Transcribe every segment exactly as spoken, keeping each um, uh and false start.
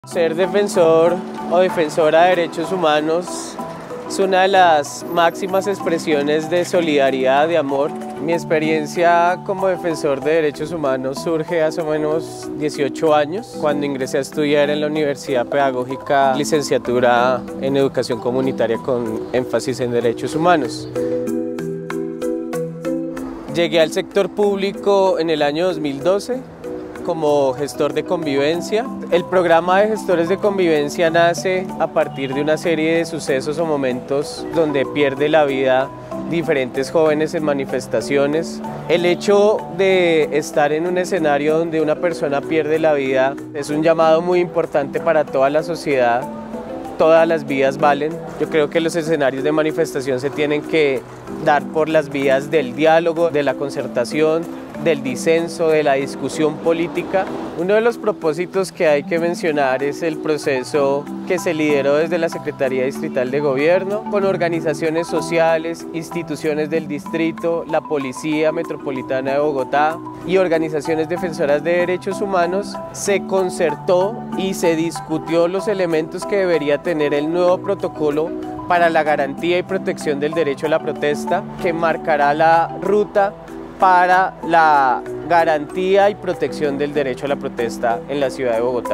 Ser defensor o defensora de derechos humanos es una de las máximas expresiones de solidaridad, de amor. Mi experiencia como defensor de derechos humanos surge hace más o menos dieciocho años, cuando ingresé a estudiar en la Universidad Pedagógica, licenciatura en Educación Comunitaria con énfasis en derechos humanos. Llegué al sector público en el año dos mil doce como gestor de convivencia. El programa de gestores de convivencia nace a partir de una serie de sucesos o momentos donde pierde la vida diferentes jóvenes en manifestaciones. El hecho de estar en un escenario donde una persona pierde la vida es un llamado muy importante para toda la sociedad. Todas las vías valen. Yo creo que los escenarios de manifestación se tienen que dar por las vías del diálogo, de la concertación, del disenso, de la discusión política. Uno de los propósitos que hay que mencionar es el proceso que se lideró desde la Secretaría Distrital de Gobierno, con organizaciones sociales, instituciones del distrito, la Policía Metropolitana de Bogotá y organizaciones defensoras de derechos humanos. Se concertó y se discutió los elementos que debería tener el nuevo protocolo para la garantía y protección del derecho a la protesta, que marcará la ruta para la garantía y protección del derecho a la protesta en la ciudad de Bogotá.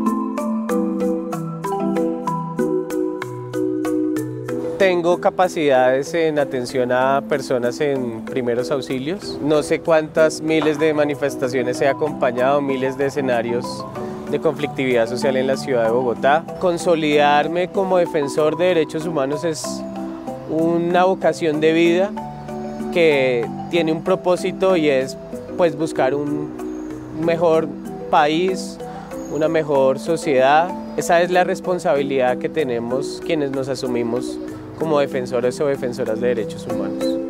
Tengo capacidades en atención a personas en primeros auxilios. No sé cuántas miles de manifestaciones he acompañado, miles de escenarios de conflictividad social en la ciudad de Bogotá. Consolidarme como defensor de derechos humanos es una vocación de vida que tiene un propósito y es pues buscar un mejor país, una mejor sociedad. Esa es la responsabilidad que tenemos quienes nos asumimos como defensores o defensoras de derechos humanos.